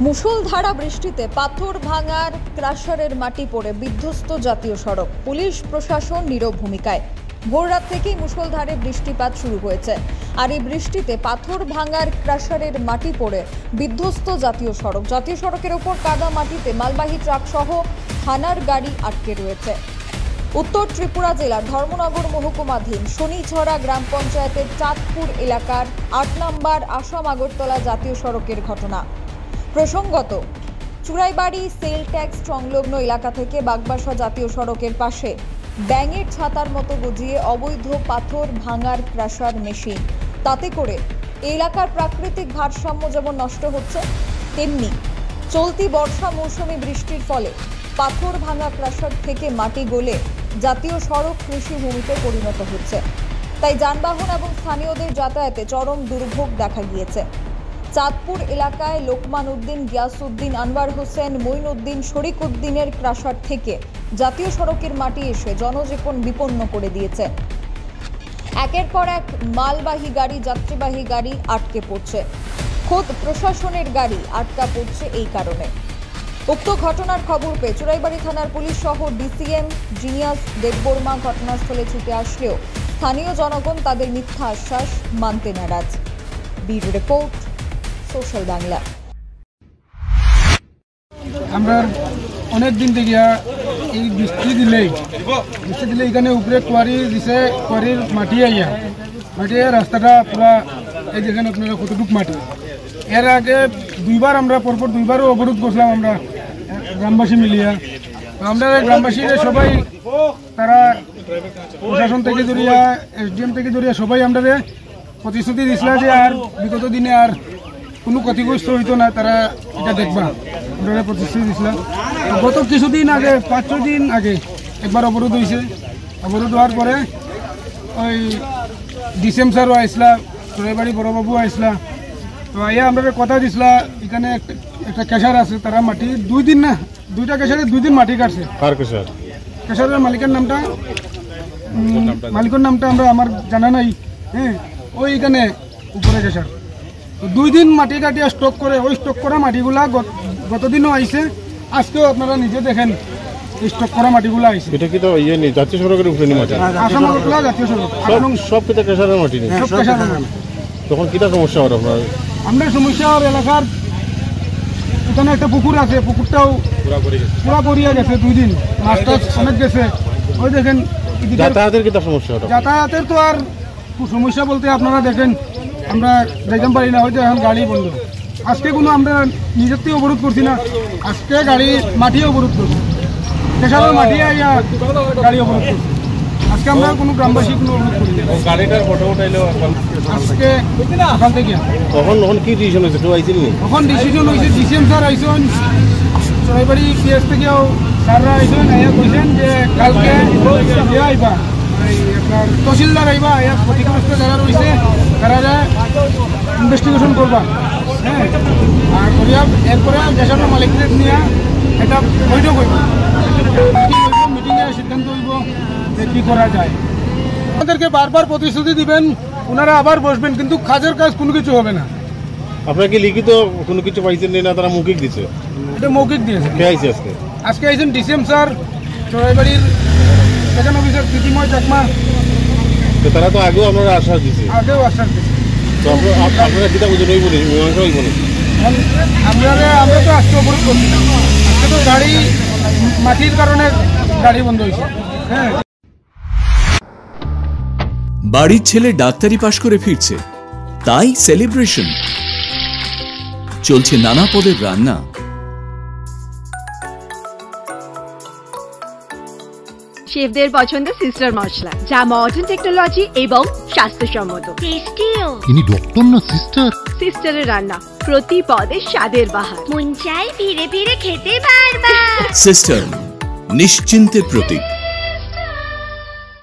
মুষলধারা বৃষ্টিতে পাথর ভাঙার ক্রাশারের মাটি পড়ে বিধ্বস্ত জাতীয় সড়ক। পুলিশ প্রশাসন নীরব ভূমিকায়। ভোররাত থেকেই মুষলধারে বৃষ্টিপাত শুরু হয়েছে, আর এই বৃষ্টিতে পাথর ভাঙার ক্রাশারের মাটি পড়ে বিধ্বস্ত জাতীয় সড়ক। জাতীয় সড়কের ওপর কাদা মাটিতে মালবাহী ট্রাক সহ থানার গাড়ি আটকে রয়েছে। উত্তর ত্রিপুরা জেলার ধর্মনগর মহকুমাধীন শনিঝরা গ্রাম পঞ্চায়েতের চাঁদপুর এলাকার ৮ নম্বর আসাম আগরতলা জাতীয় সড়কের ঘটনা। প্রসঙ্গত, চুরাইবাড়ি সেল ট্যাক্স সংলগ্ন এলাকা থেকে বাগবাসা জাতীয় সড়কের পাশে ব্যাঙের ছাতার মতো গজিয়ে অবৈধ পাথর ভাঙার ক্রাশার মেশিন। তাতে করে এলাকার প্রাকৃতিক ভারসাম্য যেমন নষ্ট হচ্ছে, তেমনি চলতি বর্ষা মৌসুমী বৃষ্টির ফলে পাথর ভাঙা ক্রাশার থেকে মাটি গলে জাতীয় সড়ক কৃষিভূমিতে পরিণত হচ্ছে। তাই যানবাহন এবং স্থানীয়দের যাতায়াতে চরম দুর্ভোগ দেখা গিয়েছে। চাঁদপুর এলাকায় লোকমান উদ্দিন, গিয়াস উদ্দিন, আনওয়ার হোসেন, মঈন উদ্দিন, শরিক উদ্দিনের ক্রাশার থেকে জাতীয় সড়কের মাটি এসে জনজীবন বিপন্ন করে দিয়েছে। একের পর এক মালবাহী গাড়ি, যাত্রীবাহী গাড়ি আটকে পড়ছে। খোদ প্রশাসনের গাড়ি আটকা পড়ছে এই কারণে। উক্ত ঘটনার খবর পেয়ে চুরাইবাড়ি থানার পুলিশ সহ ডিসিএম জিনিয়াস দেববর্মা ঘটনাস্থলে ছুটে আসলেও স্থানীয় জনগণ তাদের মিথ্যা আশ্বাস মানতে নারাজ। Bureau report, social Bangla. আমরা অনেক দিন থেকে এই বৃষ্টি দিলে এখানে উপরে কোয়ারি দিছে, কোয়ারির মাটি আইয়া রাস্তাটা পুরা এই যেখানে আপনারা কতটুক মাটি। এর আগে দুইবার আমরা পরপর দুইবারও অবরোধ করছিলাম আমরা গ্রামবাসী মিলিয়া। আমরা গ্রামবাসীরা সবাই, তারা প্রশাসন থেকে জড়িয়া, এসডিএম থেকে জড়িয়া সবাই আমরা প্রতিশ্রুতি দিছিল যে আর বিগত দিনে আর কোনো ক্ষতিগ্রস্ত হইতো না, তারা এটা দেখবা আমরা প্রতিশ্রুতি দিছিলাম। গত কিছুদিন আগে, ৫-৬ দিন আগে একবার অবরোধ হয়েছে। অবরোধ হওয়ার পরে ওই ডিসিএম স্যারও আইসলা, চুরাইবাড়ি বড়বাবু আইসলা। তো আইয়া আমরা কথা দিছিলা, এখানে একটা ক্যাশার আছে, তারা মাটি 2 দিন না, 2টা ক্যাশারে 2 দিন মাটি কাটছে। ক্যাশারের মালিকের নামটা আমরা আমার জানা নাই। হ্যাঁ, ওই এখানে উপরে ক্যাশার 2 দিন মাটি কাটিয়া স্টক করে, ওই স্টক করা মাটিগুলা গতদিনও আইছে, আজকেও আপনারা নিজে দেখেন স্টক করা মাটিগুলো আইছে। এটা কি তো জাতীয় সড়কের উপরে মাটি? আসাম আগরতলা জাতীয় সড়ক সব কিটা ক্যাশারের মাটি নেই, সব ক্যাশারের মাটি। তখন কিটা সমস্যা হয় আপনার? আমরা সমস্যা আর এলাকার এখানে একটা পুকুর আছে, পুকুরটাও পুরা পরিয়া গেছে 2 দিন, মাছটা অনেক গেছে। ওই দেখেন যাতায়াতের কিটা সমস্যা? যাতায়াতের তো আর সমস্যা বলতে আপনারা দেখেন আমরা যাইতাম পারি না, হয়তো এখন গাড়ি বন্ধ। আজকে কোনো আমরা নিজের থেকে অবরোধ করছি না, আজকে গাড়ি মাটিও অবরোধ করছি, পেশাবের মাটি আইয়া গাড়ি অবরোধ করছি। আজকে আমরা কোনো গ্রামবাসী কোনো অবরোধ করি না। গাড়িটার ফটো উঠাইলেও আজকে ওখান থেকে তখন কি ডিসিশন হয়েছে? কেউ আইছিল? তখন ডিসিশন হয়েছে, ডিসিএম স্যার আইসন, চুরাইবাড়ি পিএস থেকেও স্যাররা আইসন, আইয়া কইছেন যে কালকে আইবা, আপনার তহসিলদার আইবা, আইয়া ক্ষতিগ্রস্ত যারা রয়েছে তারা ইনভেস্টিগেশন করবা। হ্যাঁ, আর করিয়া এরপরে দেশের মালিকদের নিয়ে এটা বৈঠক হইব, মিটিংয়ে সিদ্ধান্ত হইব যে কী করা যায়। আমাদেরকে বারবার প্রতিশ্রুতি দিবেন, ওনারা আবার বসবেন, কিন্তু কাজের কাজ কোনো কিছু হবে না। আপনারা কি লিখিত কোনো কিছু পাইছেন না? তারা মৌখিক দিচ্ছে? এটা মৌখিক দিয়েছে। কে আইছে আজকে? আজকে আইছেন ডিসিএম স্যার, চুরাইবাড়ির সেকেন্ড অফিসার প্রীতিময় চাকমা। তারা তো আগেও আপনারা আশ্বাস দিচ্ছে? আগেও আশ্বাস দিচ্ছে। তো আপনারা কিতা বুঝে রইব না, মীমাংসা হইব না? আমরা তো আজকে অবরোধ করছি, আজকে তো গাড়ি মাটির কারণে গাড়ি বন্ধ হয়েছে। হ্যাঁ, বাড়ির ছেলে ডাক্তারি পাশ করে ফিরছে, তাই সেলিব্রেশন চলছে নানা পদের রান্না। শেফদের পছন্দ সিস্টার মশলা, যা মডার্ন টেকনোলজি এবং স্বাস্থ্যসম্মত। টেস্টিও। ইনি ডক্টর না সিস্টার? সিস্টারের রান্না প্রতি পদে স্বাদের বাহার, মন চাই ফিরে ফিরে খেতে বারবার। সিস্টার, নিশ্চিন্তের প্রতীক।